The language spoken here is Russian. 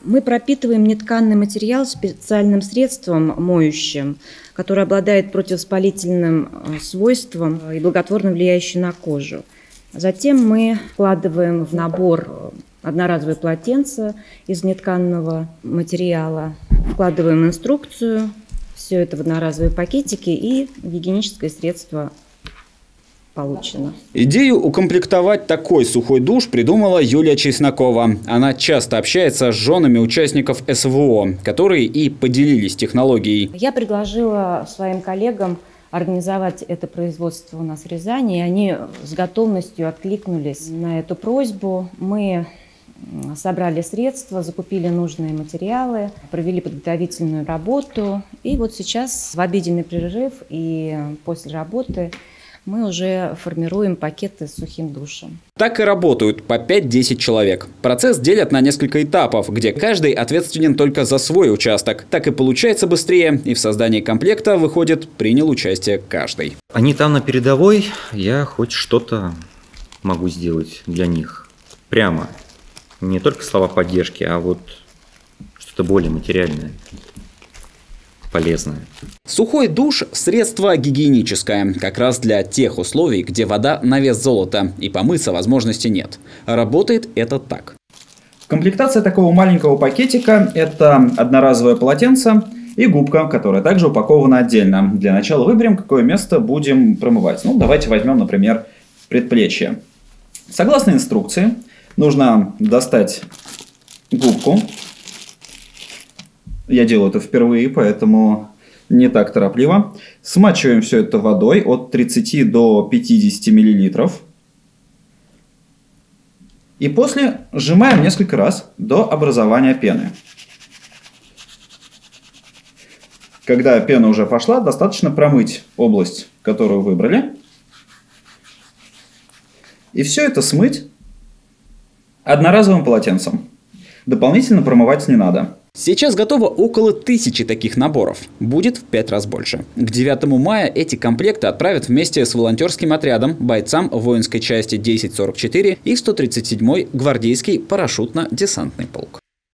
Мы пропитываем нетканный материал специальным средством моющим, которое обладает противовоспалительным свойством и благотворно влияющим на кожу. Затем мы вкладываем в набор одноразовые полотенца из нетканного материала, вкладываем инструкцию, все это в одноразовые пакетики, и гигиеническое средство получено. Идею укомплектовать такой сухой душ придумала Юлия Чеснокова. Она часто общается с женами участников СВО, которые и поделились технологией. Я предложила своим коллегам организовать это производство у нас в Рязани, и они с готовностью откликнулись на эту просьбу. Мы собрали средства, закупили нужные материалы, провели подготовительную работу. И вот сейчас в обеденный перерыв и после работы мы уже формируем пакеты с сухим душем. Так и работают по 5-10 человек. Процесс делят на несколько этапов, где каждый ответственен только за свой участок. Так и получается быстрее, и в создании комплекта, выходит, принял участие каждый. Они там на передовой, я хоть что-то могу сделать для них. Прямо. Не только слова поддержки, а вот что-то более материальное, полезное. Сухой душ – средство гигиеническое, как раз для тех условий, где вода на вес золота и помыться возможности нет. Работает это так. Комплектация такого маленького пакетика – это одноразовое полотенце и губка, которая также упакована отдельно. Для начала выберем, какое место будем промывать. Ну, давайте возьмем, например, предплечье. Согласно инструкции, нужно достать губку. Я делаю это впервые, поэтому не так торопливо. Смачиваем все это водой от 30 до 50 мл. И после сжимаем несколько раз до образования пены. Когда пена уже пошла, достаточно промыть область, которую выбрали. И все это смыть одноразовым полотенцем. Дополнительно промывать не надо. Сейчас готово около 1000 таких наборов. Будет в 5 раз больше. К 9 мая эти комплекты отправят вместе с волонтерским отрядом бойцам воинской части 1044 и 137-й гвардейский парашютно-десантный полк.